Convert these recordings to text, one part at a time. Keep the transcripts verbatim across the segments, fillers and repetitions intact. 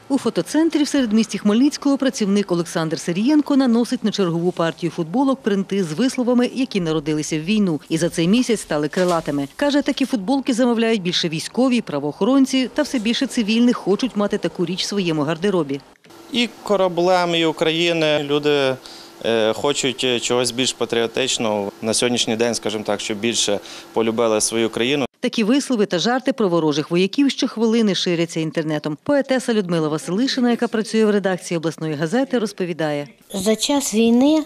У фотоцентрі в середмісті Хмельницького працівник Олександр Сирієнко наносить на чергову партію футболок принти з висловами, які народилися в війну. І за цей місяць стали крилатими. Каже, такі футболки замовляють більше військові, правоохоронці та все більше цивільних хочуть мати таку річ в своєму гардеробі. І кораблем, і України люди хочуть чогось більш патріотичного. На сьогоднішній день, скажімо так, щоб більше полюбили свою країну. Такі вислови та жарти про ворожих вояків щохвилини ширяться інтернетом. Поетеса Людмила Василишина, яка працює в редакції обласної газети, розповідає. За час війни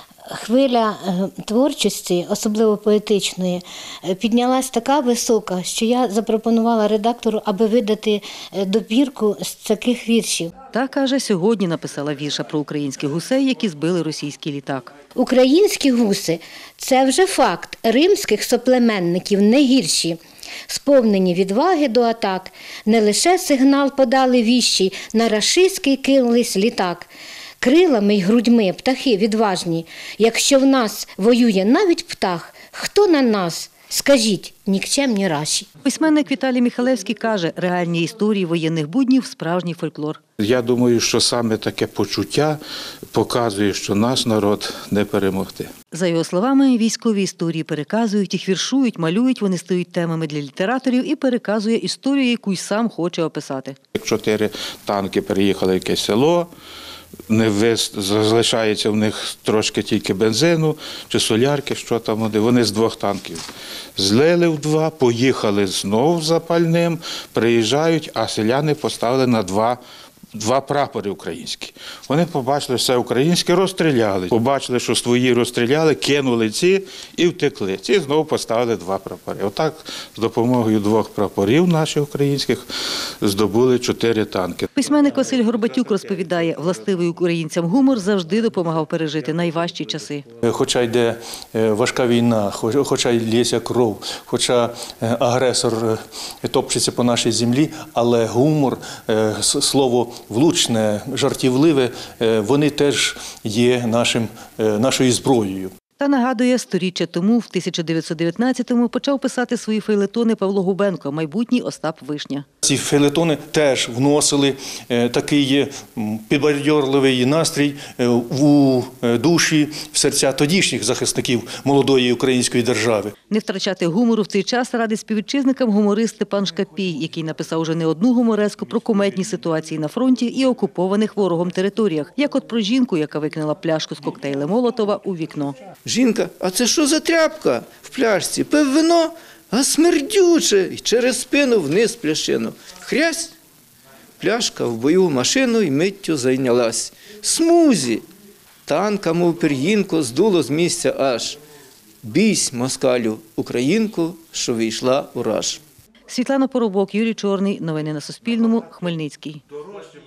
хвиля творчості, особливо поетичної, піднялась така висока, що я запропонувала редактору, аби видати добірку з таких віршів. Та, каже, сьогодні написала вірша про українських гусей, які збили російський літак. Українські гуси – це вже факт. Римських соплеменників не гірші. Сповнені відваги до атак, не лише сигнал подали віщий, на рашистський кинулись літак. Крилами й грудьми птахи відважні. Якщо в нас воює навіть птах, хто на нас? Скажіть, нікчемні раші. Письменник Віталій Міхалевський каже, реальні історії воєнних буднів – справжній фольклор. Я думаю, що саме таке почуття показує, що наш народ не перемогти. За його словами, військові історії переказують, їх віршують, малюють, вони стають темами для літераторів і переказує історію, яку й сам хоче описати. Як чотири танки переїхали в якесь село, не вис... залишається в них трошки тільки бензину чи солярки, що там вони. Вони з двох танків злили в два, поїхали знову запальним, приїжджають, а селяни поставили на два Два прапори українські. Вони побачили, все українське, розстріляли. Побачили, що свої розстріляли, кинули ці і втекли. Ці знову поставили два прапори. Отак з допомогою двох прапорів наших українських здобули чотири танки. Письменник Василь Горбатюк розповідає, властивий українцям гумор завжди допомагав пережити найважчі часи. Хоча йде важка війна, хоча й лється кров, хоча агресор топчеться по нашій землі, але гумор, слово влучне, жартівливе, вони теж є нашим, нашою зброєю. Та нагадує, сторіччя тому, в тисяча дев'ятсот дев'ятнадцятому, почав писати свої фейлетони Павло Губенко, майбутній Остап Вишня. Ці фейлетони теж вносили такий підбадьорливий настрій у душі, в серця тодішніх захисників молодої української держави. Не втрачати гумору в цей час радить співвітчизникам гуморист Степан Шкапій, який написав уже не одну гумореску про кумедні ситуації на фронті і окупованих ворогом територіях, як от про жінку, яка викинула пляшку з коктейлем Молотова у вікно. Жінка, а це що за тряпка в пляшці? Пив вино, а смердюче, і через спину вниз пляшину. Хрясь, пляшка в бойову машину і миттю зайнялась. Смузі, танка, мов пір'їнко, здуло з місця аж. Бійсь, москалю, українку, що війшла у раж. Світлана Поробок, Юрій Чорний. Новини на Суспільному. Хмельницький.